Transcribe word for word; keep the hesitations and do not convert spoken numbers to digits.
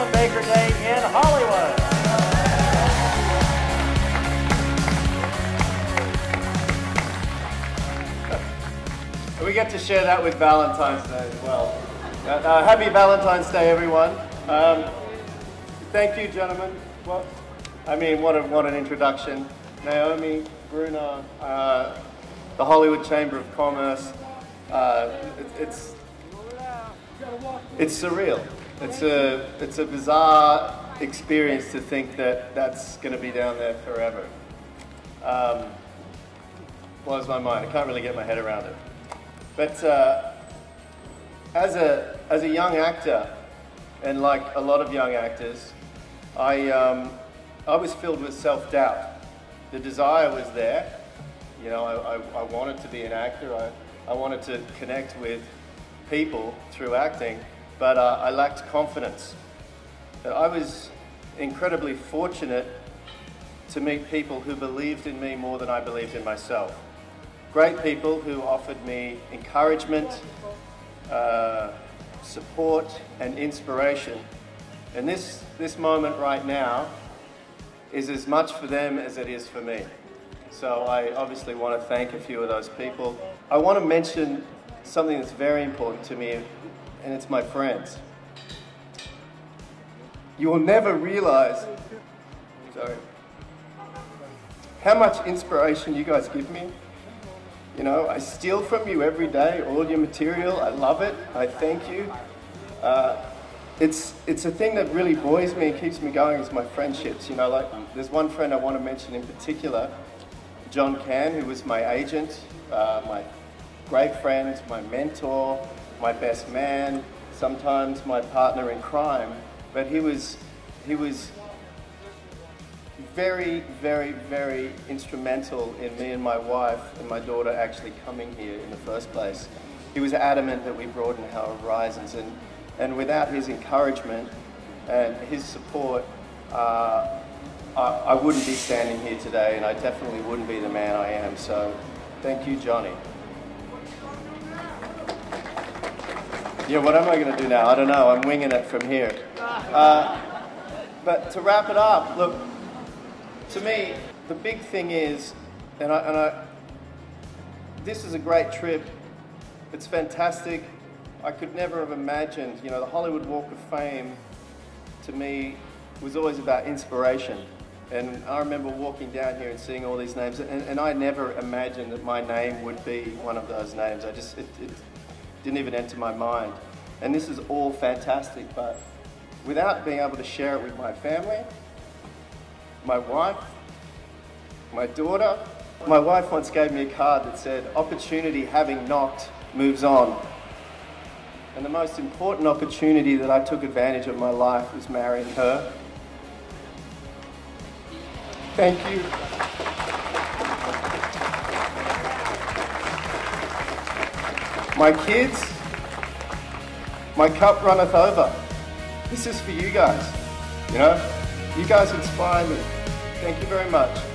Simon Baker Day in Hollywood. We get to share that with Valentine's Day as well. Uh, uh, happy Valentine's Day, everyone. Um, thank you, gentlemen. What? I mean, what, a, what an introduction. Naomi, Bruno, uh, the Hollywood Chamber of Commerce. Uh, it, it's it's surreal. It's a it's a bizarre experience to think that that's going to be down there forever. Um, blows my mind. I can't really get my head around it. But uh, as a as a young actor, and like a lot of young actors, I um, I was filled with self-doubt. The desire was there. You know, I, I, I wanted to be an actor. I, I wanted to connect with people through acting, but uh, I lacked confidence. I was incredibly fortunate to meet people who believed in me more than I believed in myself. Great people who offered me encouragement, uh, support, and inspiration. And this, this moment right now is as much for them as it is for me. So I obviously want to thank a few of those people. I want to mention something that's very important to me, and it's my friends. You will never realize, sorry, how much inspiration you guys give me. You know, I steal from you every day, all your material. I love it. I thank you. Uh, it's it's a thing that really buoys me and keeps me going is my friendships. You know, like there's one friend I want to mention in particular, John Can, who was my agent, uh, my great friend, my mentor, my best man, sometimes my partner in crime. But he was he was. very, very, very instrumental in me and my wife and my daughter actually coming here in the first place. He was adamant that we broaden our horizons, and, and without his encouragement and his support, uh, I, I wouldn't be standing here today, and I definitely wouldn't be the man I am. So thank you, Johnny. Yeah, what am I going to do now? I don't know. I'm winging it from here. Uh, but to wrap it up, look, to me, the big thing is, and I, and I, this is a great trip. It's fantastic. I could never have imagined, you know, the Hollywood Walk of Fame, to me, was always about inspiration. And I remember walking down here and seeing all these names, and, and I never imagined that my name would be one of those names. I just, it, it didn't even enter my mind. And this is all fantastic, but without being able to share it with my family, my wife, my daughter. My wife once gave me a card that said, "Opportunity having knocked moves on." And the most important opportunity that I took advantage of in my life was marrying her. Thank you. My kids, my cup runneth over. This is for you guys, you know? You guys inspire me. Thank you very much.